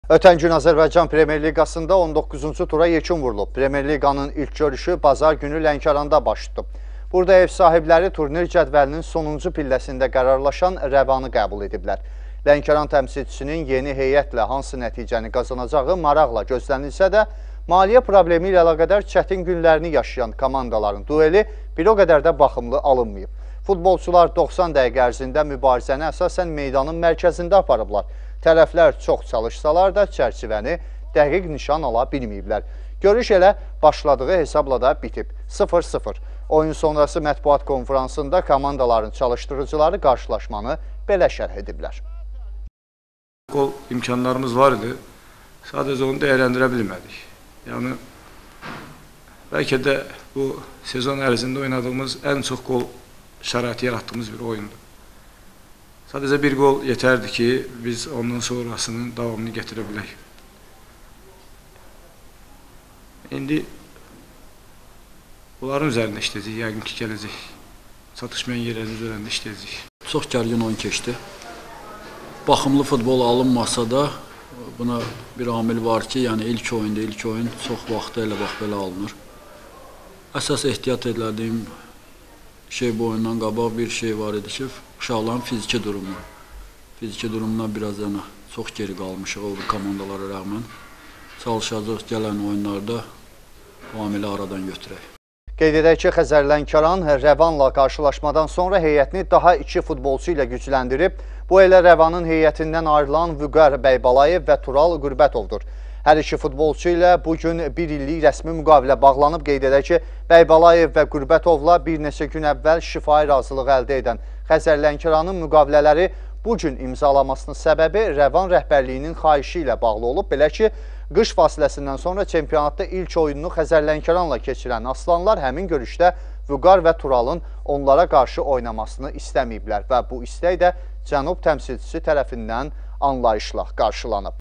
Ötən gün Azərbaycan Premyer Liqasında 19-cu tura yekun vurulub. Premyer Liqanın ilk görüşü bazar günü Lənkəranda baş tutub. Burada ev sahibləri turnir cədvəlinin sonuncu pilləsində qərarlaşan Rəvanı qəbul ediblər. Lənkəran təmsilçisinin yeni heyətlə hansı nəticəni qazanacağı maraqla gözlənilsə də, maliyyə problemi ilə əlaqədar çətin günlərini yaşayan komandaların dueli bir o qədər də baxımlı alınmayıb. Futbolçular 90 dəqiqə ərzində mübarizəni əsasən meydanın mərkəzində aparıblar. Tərəflər çox çalışsalar da çərçivəni dəqiq nişan ala bilməyiblər. Görüş elə başladığı hesabla da bitib. 0-0. Oyun sonrası mətbuat konferansında komandaların çalışdırıcıları qarşılaşmanı belə şərh ediblər. Gol imkanlarımız var idi. Sadəcə onu dəyərləndirə bilmədik. Yəni, bəlkə də bu sezon ərzində oynadığımız ən çox gol şəraiti yaratdığımız bir oyundur. Sadəcə bir gol yetərdi ki, biz ondan sonrasının davamını gətirə bilək. İndi bunların üzərində işləyəcək, yəqin ki, gələcək. Çatışmayan yerlərin üzərində işləyəcək. Çox gərgin oyun keçdi. Baxımlı futbol alınmasa da buna bir amil var ki, yəni ilk oyun çox vaxtı elə bax belə alınır. Əsas ehtiyat edilədiyim bu oyundan qabaq bir şey var idi ki, uşaqların fiziki durumu. Fiziki durumuna biraz çox geri qalmışıq o komandalara rəğmən. Çalışacaq gələn oyunlarda o amili aradan götürək. Qeyd edək ki, Xəzər Lənkəran Rəvanla qarşılaşmadan sonra heyətini daha 2 futbolçu ilə gücləndirib. Bu elə Rəvanın heyətindən ayrılan Vüqar Bəybalayev və Tural Qürbətovdur. Hər iki futbolçu ilə bugün bir illik rəsmi müqavilə bağlanıb. Qeyd edək ki, Bəybalayev və Qürbətovla bir neçə gün əvvəl şifahi razılıq əldə edən Xəzər Lənkəranın müqavilələri bugün imzalamasının səbəbi Rəvan rəhbərliyinin xahişi ilə bağlı olub. Belə ki, qış fasiləsindən sonra çempionatda ilk oyununu Xəzər Lənkəranla keçirən Aslanlar həmin görüşdə Vüqar və Turalın onlara qarşı oynamasını istəməyiblər və bu istək də Cənub təmsilçisi tərəfindən anlayışla qarşılanıb.